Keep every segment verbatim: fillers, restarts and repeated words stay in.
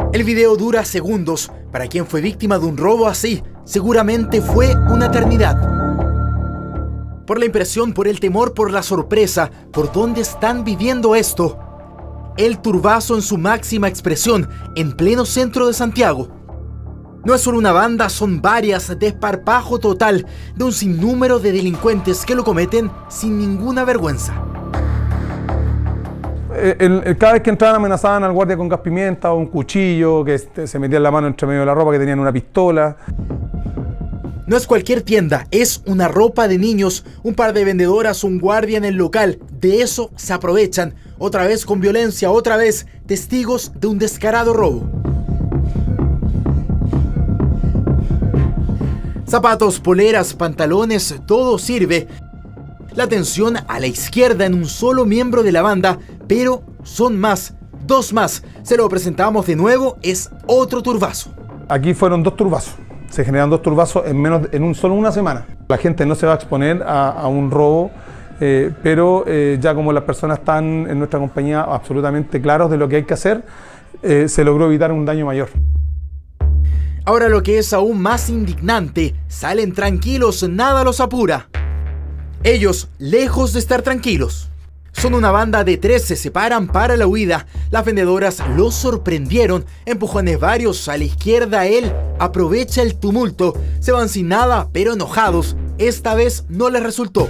El video dura segundos. Para quien fue víctima de un robo así, seguramente fue una eternidad. Por la impresión, por el temor, por la sorpresa, ¿por dónde están viviendo esto? El turbazo en su máxima expresión, en pleno centro de Santiago. No es solo una banda, son varias, desparpajo total de un sinnúmero de delincuentes que lo cometen sin ninguna vergüenza. El, el, cada vez que entraban amenazaban al guardia con gas pimienta o un cuchillo, que este, se metían la mano entre medio de la ropa, que tenían una pistola. No es cualquier tienda, es una ropa de niños, un par de vendedoras, un guardia en el local. De eso se aprovechan, otra vez con violencia, otra vez testigos de un descarado robo. Zapatos, poleras, pantalones, todo sirve. La atención a la izquierda en un solo miembro de la banda, pero son más, dos más. Se lo presentamos de nuevo, es otro turbazo. Aquí fueron dos turbazos. Se generan dos turbazos en menos en un, solo una semana. La gente no se va a exponer a, a un robo, eh, pero eh, ya como las personas están en nuestra compañía absolutamente claros de lo que hay que hacer, eh, se logró evitar un daño mayor. Ahora lo que es aún más indignante, salen tranquilos, nada los apura. Ellos, lejos de estar tranquilos. Son una banda de tres, se separan para la huida. Las vendedoras los sorprendieron, empujones varios a la izquierda. Él aprovecha el tumulto, se van sin nada, pero enojados. Esta vez no les resultó.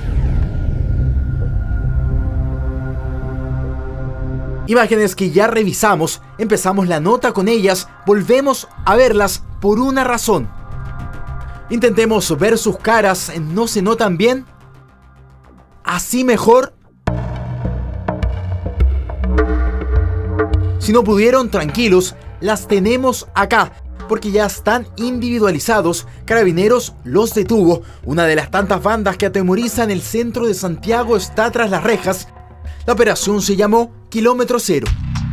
Imágenes que ya revisamos, empezamos la nota con ellas, volvemos a verlas por una razón. Intentemos ver sus caras, ¿no se notan bien? ¿Así mejor? Si no pudieron, tranquilos, las tenemos acá, porque ya están individualizados. Carabineros los detuvo. Una de las tantas bandas que atemorizan el centro de Santiago está tras las rejas. La operación se llamó Kilómetro Cero,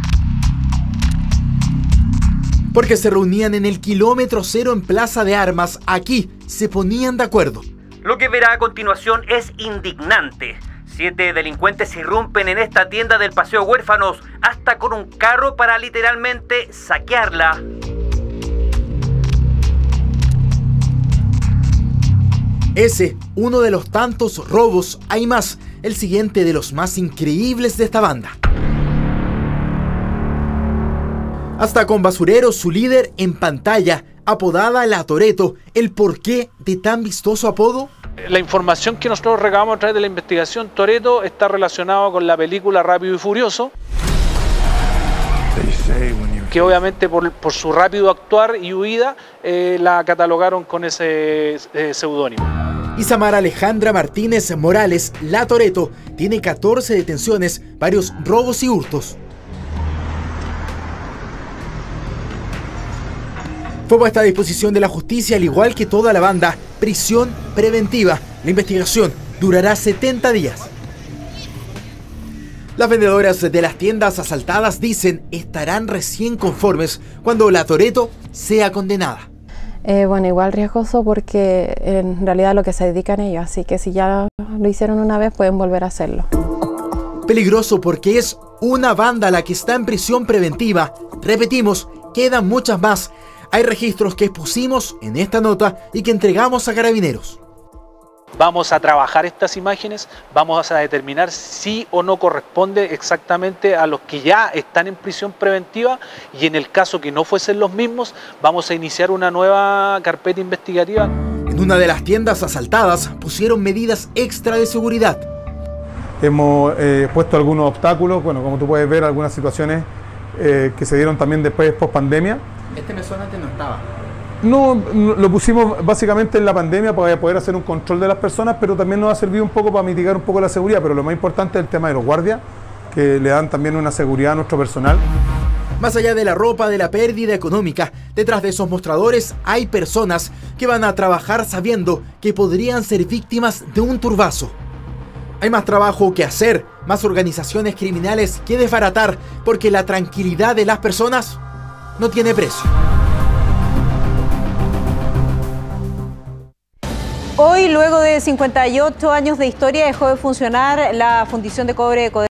porque se reunían en el Kilómetro Cero en Plaza de Armas. Aquí se ponían de acuerdo. Lo que verá a continuación es indignante. Siete delincuentes irrumpen en esta tienda del Paseo Huérfanos, hasta con un carro para literalmente saquearla. Ese, uno de los tantos robos, hay más, el siguiente de los más increíbles de esta banda. Hasta con basureros, su líder en pantalla, apodada La Toretto. ¿El porqué de tan vistoso apodo? La información que nosotros recabamos a través de la investigación Toretto está relacionado con la película Rápido y Furioso, que obviamente por, por su rápido actuar y huida eh, la catalogaron con ese eh, seudónimo. Isamara Alejandra Martínez Morales, La Toretto, tiene catorce detenciones, varios robos y hurtos. Fue puesta a disposición de la justicia, al igual que toda la banda, prisión preventiva. La investigación durará setenta días. Las vendedoras de las tiendas asaltadas dicen estarán recién conformes cuando La Toretto sea condenada. Eh, bueno, igual riesgoso porque en realidad lo que se dedican ellos, así que si ya lo hicieron una vez pueden volver a hacerlo. Peligroso porque es una banda la que está en prisión preventiva. Repetimos, quedan muchas más. Hay registros que expusimos en esta nota y que entregamos a Carabineros. Vamos a trabajar estas imágenes, vamos a determinar si o no corresponde exactamente a los que ya están en prisión preventiva, y en el caso que no fuesen los mismos, vamos a iniciar una nueva carpeta investigativa. En una de las tiendas asaltadas pusieron medidas extra de seguridad. Hemos eh, puesto algunos obstáculos, bueno, como tú puedes ver, algunas situaciones eh, que se dieron también después post pandemia. Este mesón antes no estaba. No, lo pusimos básicamente en la pandemia para poder hacer un control de las personas, pero también nos ha servido un poco para mitigar un poco la seguridad, pero lo más importante es el tema de los guardias, que le dan también una seguridad a nuestro personal. Más allá de la ropa, de la pérdida económica, detrás de esos mostradores hay personas que van a trabajar sabiendo que podrían ser víctimas de un turbazo. Hay más trabajo que hacer, más organizaciones criminales que desbaratar, porque la tranquilidad de las personas no tiene precio. Hoy, luego de cincuenta y ocho años de historia, dejó de funcionar la fundición de cobre de Codelco.